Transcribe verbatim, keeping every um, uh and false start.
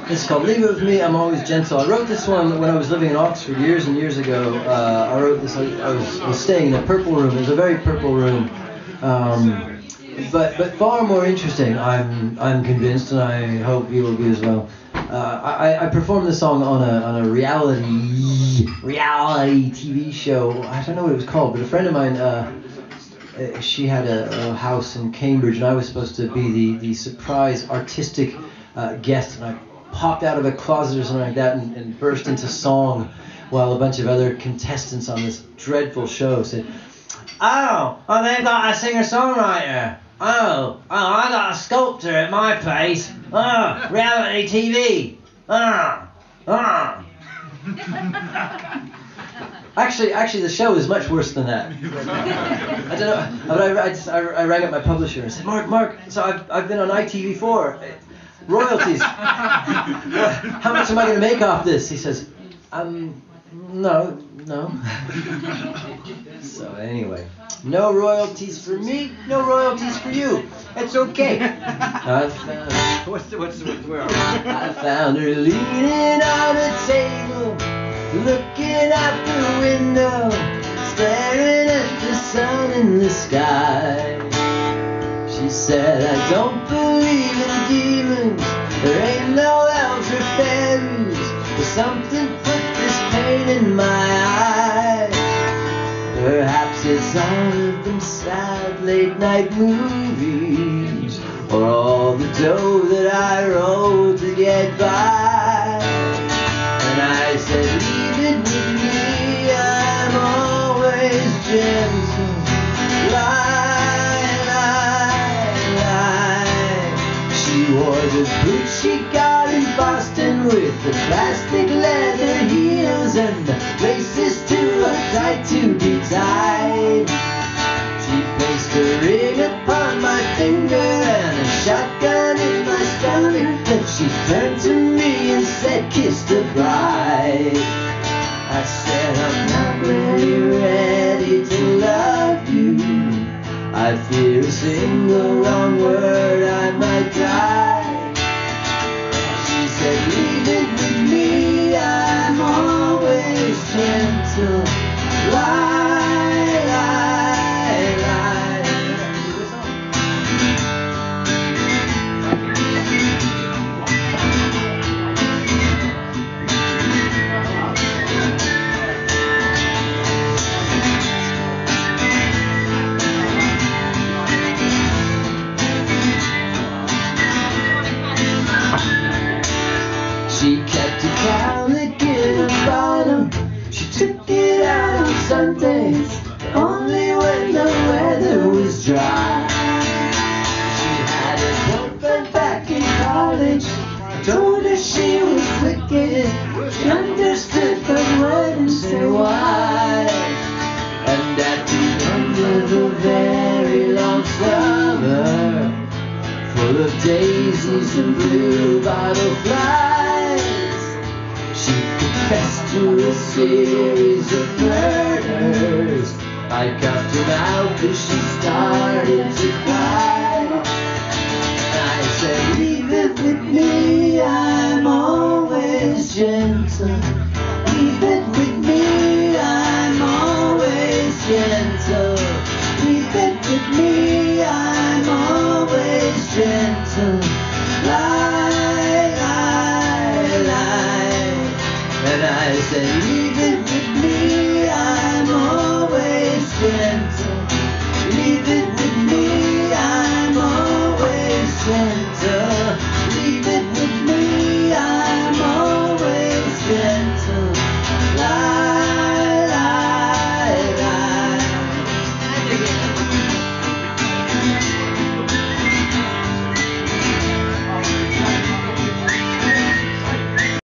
It's called Leave It With Me, I'm Always Gentle. I wrote this one when I was living in Oxford years and years ago. Uh, I wrote this, I, I was, was staying in a purple room. It was a very purple room. Um, but but far more interesting, I'm I'm convinced, and I hope you will be as well. Uh, I, I performed this song on a on a reality reality T V show. I don't know what it was called, but a friend of mine, uh, she had a, a house in Cambridge, and I was supposed to be the, the surprise artistic uh, guest, and I popped out of a closet or something like that and, and burst into song while a bunch of other contestants on this dreadful show said, "Oh, well, they've got a singer-songwriter. Oh, oh, I got a sculptor at my place. Oh, reality T V. Oh, oh." Actually, actually, the show is much worse than that. I don't know, but I, I, just, I, I rang up my publisher and said, Mark, Mark, so I've, I've been on I T V four. Royalties. How much am I going to make off this? He says, um, no, no. So anyway, no royalties for me, no royalties for you. It's okay. I found, what's the, what's the, where are we? I found her leaning on a table, looking out the window, staring at the sun in the sky. She said, I don't believe in demons, there ain't no elves or fairies, but something put this pain in my eye. Perhaps it's all of them sad late night movies, or all the dough that I rolled to get by. And I said, leave it with me, I'm always gentle. Lie, lie, lie. She wore the boots she got in Boston with the plastic leather heels and the laces too tight to be tied. She placed a ring upon my finger and a shotgun in my stomach. Then she turned to me and said, kiss the bride. I said, I'm not really ready to love you. I fear a single wrong word I might die. She said, leave it with me, I'm always gentle. Lie, lie, lie. She kept a cowlick in her bottom. She took it out on Sundays, only when the weather was dry. She had a boyfriend back in college, told her she was wicked. She understood but wouldn't say why. And at the end of a very long summer, full of daisies and blue bottle flies, she confessed to a series of murders. I cuffed her out cause she started to cry. I said, leave it with me, I'm always gentle. Leave it with me, I'm always gentle. Leave it with me, I'm always gentle. Lie, lie, lie. And I said,